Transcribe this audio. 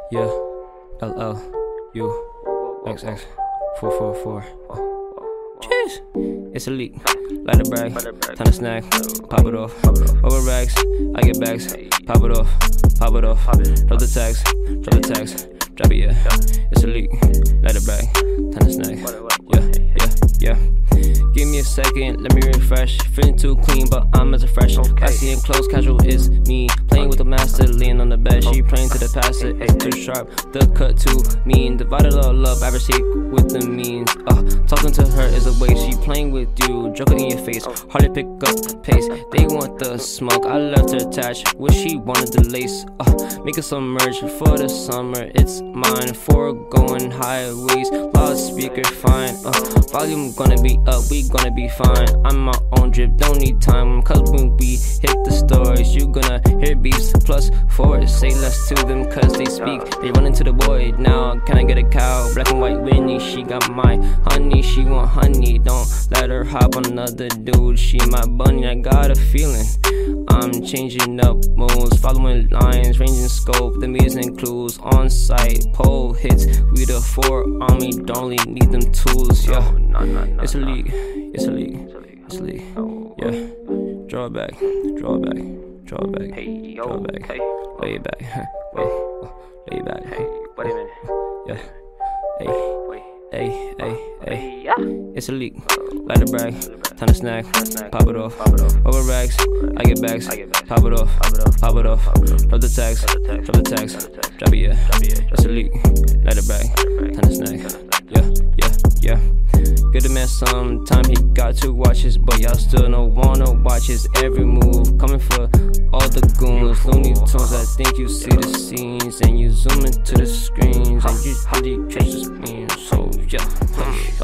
Yeah, LL, U, XX, 444. Jeez, it's a leak. Light a brag, time to snack, pop it off. Over rags, I get bags, pop it off, pop it off. Drop the tags, drop it, yeah. It's a leak. Light a brag, time to snack, yeah. Give me a second, let me refresh. Feeling too clean, but I'm as a fresh. Classy and close, casual is me. Playing with the master, laying on the bed. She playing to the passer, it's too sharp. The cut too mean. Divided all love, average with the means. Talking to her is a way. She playing with you, joking in your face. Hard to pick up pace. They want the smoke, I left her attached. Wish she wanted the lace. Make it submerge for the summer. It's mine for going highways. Loudspeaker fine. Volume gonna be up, we gonna be fine. I'm my own drip, don't need time. Cause when we hit the stores, you gonna hear beats plus fours. Say less to them cause they speak. They run into the void. Now can I get a cow? Black and white Winnie, she got my honey. She want honey, don't let her hop on another dude. She my bunny, I got a feeling. I'm changing up moves, following lines, ranging scope. The music clues on site, pole hits. We the 4 army, don't only need them tools. Yeah, it's a league, it's a league, it's a league. Yeah, draw it back, draw it back, draw it back, draw it back, lay it back, lay it back. Wait a minute. Yeah, hey, it's a leak. Light a brag, time to snack, pop it off. Over rags, I get bags, pop it off, pop it off. Drop the tags, drop it, yeah. It's a leak. Light a brag, time to snack, yeah. Give the man some time, he got 2 watches, but y'all still don't wanna watch his every move. Coming for all the goons, Looney Tunes. I think you see the scenes, and you zoom into the screens, and you catch the spin. So yeah.